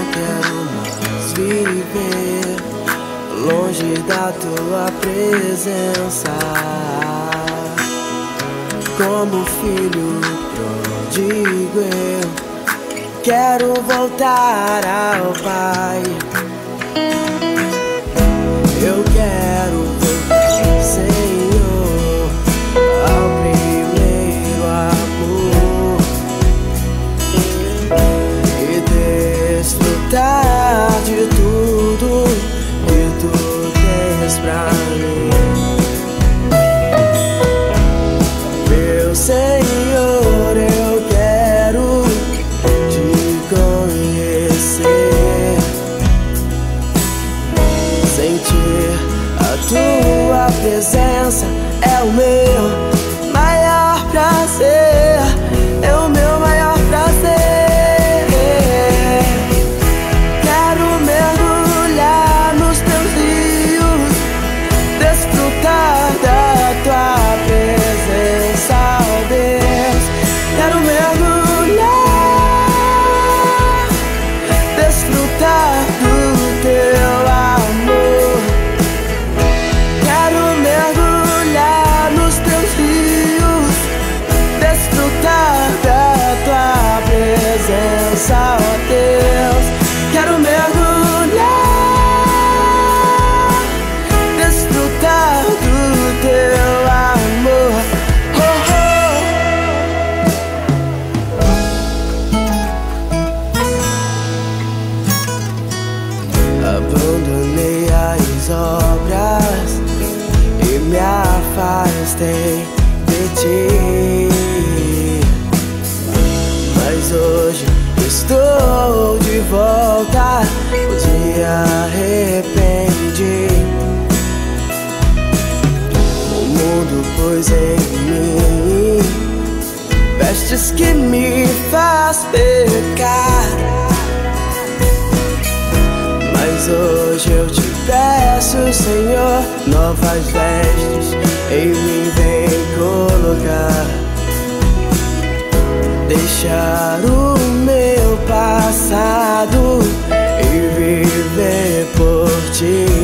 quero mais viver longe da tua presença. Como filho pródigo eu quero voltar ao Pai. Eu quero voltar, Senhor, ao primeiro amor e desfrutar de tudo que tu tens pra mim. Meu Senhor, eu quero te conhecer, sentir a tua presença é o meu maior prazer, é o meu maior prazer. Quero mergulhar nos teus rios, desfrutar da tua presença, ó Deus. Quero mergulhar, desfrutar do teu amor. Quero mergulhar nos teus rios, desfrutar da tua presença, ó Deus. Quero mergulhar, desfrutar do teu amor. Oh, oh. Abandonei as obras e me afastei de ti, mas hoje estou de volta, pois me arrependi. O mundo pôs em mim vestes que me faz pecar, mas hoje eu te peço, Senhor, novas vestes em mim vem colocar. Deixar o meu passado e viver por ti.